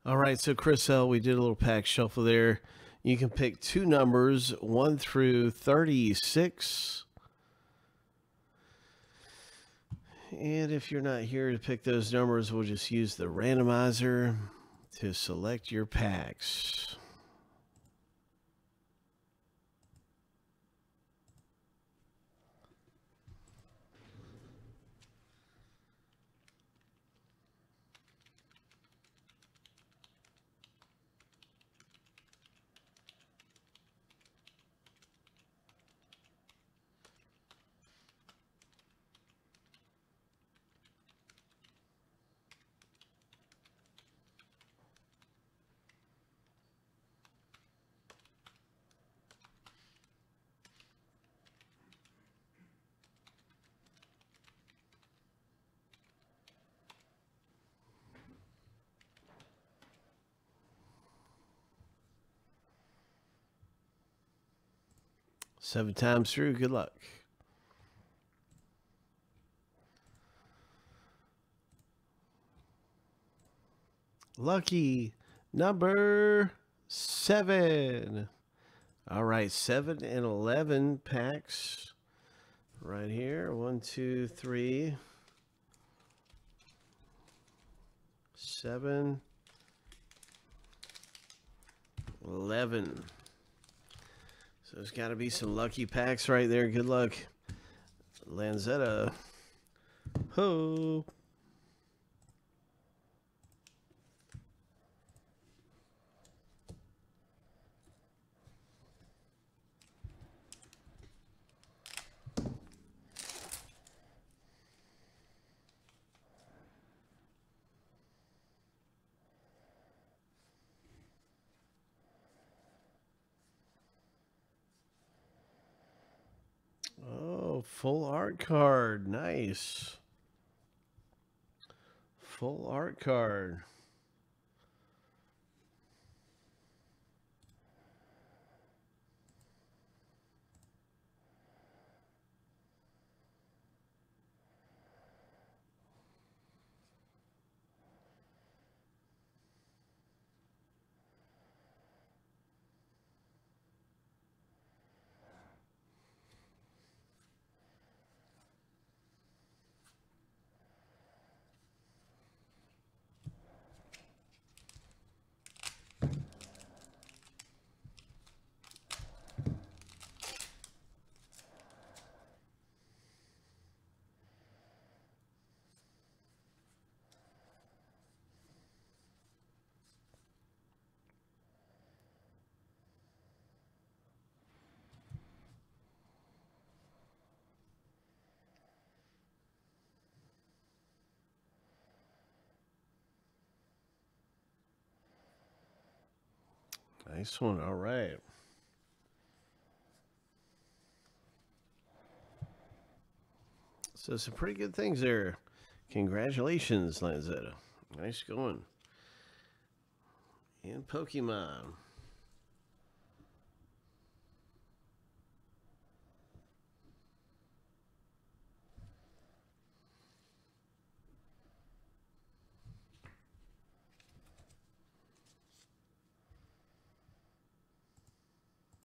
All right, so Chris L, we did a little pack shuffle there. You can pick two numbers, 1 through 36. And if you're not here to pick those numbers, we'll just use the randomizer to select your packs. Seven times through. Good luck. Lucky number 7. All right, 7 and 11 packs right here. 1, 2, 3, 7, 11. So there's got to be some lucky packs right there. Good luck, Lanzetta. Ho! Oh, full art card. Nice. Full art card. Nice one. All right. So some pretty good things there. Congratulations, Lanzetta. Nice going. And Pokemon.